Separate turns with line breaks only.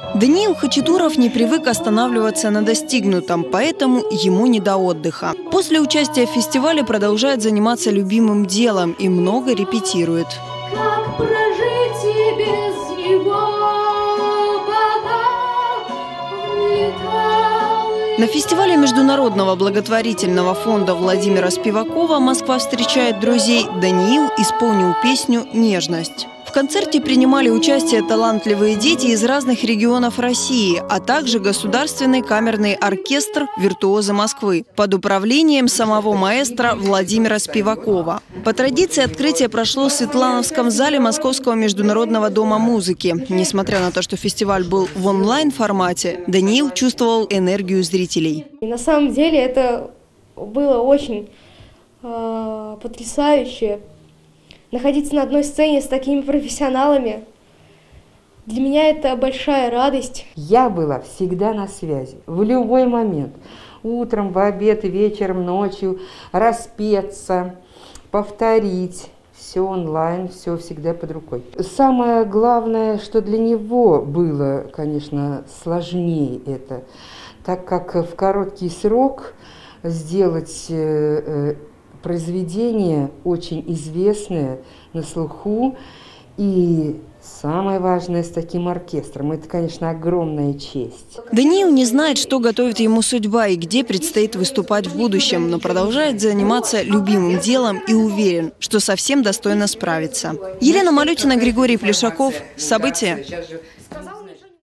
Даниил Хачатуров не привык останавливаться на достигнутом, поэтому ему не до отдыха. После участия в фестивале продолжает заниматься любимым делом и много репетирует.
Как прожить и без него,
На фестивале Международного благотворительного фонда Владимира Спивакова «Москва встречает друзей» Даниил исполнил песню «Нежность». В концерте принимали участие талантливые дети из разных регионов России, а также Государственный камерный оркестр «Виртуозы Москвы» под управлением самого маэстро Владимира Спивакова. По традиции открытие прошло в Светлановском зале Московского международного дома музыки. Несмотря на то, что фестиваль был в онлайн-формате, Даниил чувствовал энергию зрителей.
И на самом деле это было очень потрясающе. Находиться на одной сцене с такими профессионалами, для меня это большая радость.
Я была всегда на связи, в любой момент. Утром, в обед, вечером, ночью, распеться, повторить. Все онлайн, все всегда под рукой. Самое главное, что для него было, конечно, сложнее это, так как в короткий срок сделать произведение очень известное, на слуху, и самое важное с таким оркестром. Это, конечно, огромная честь.
Даниил не знает, что готовит ему судьба и где предстоит выступать в будущем, но продолжает заниматься любимым делом и уверен, что совсем достойно справиться. Елена Малютина, Григорий Плешаков. События.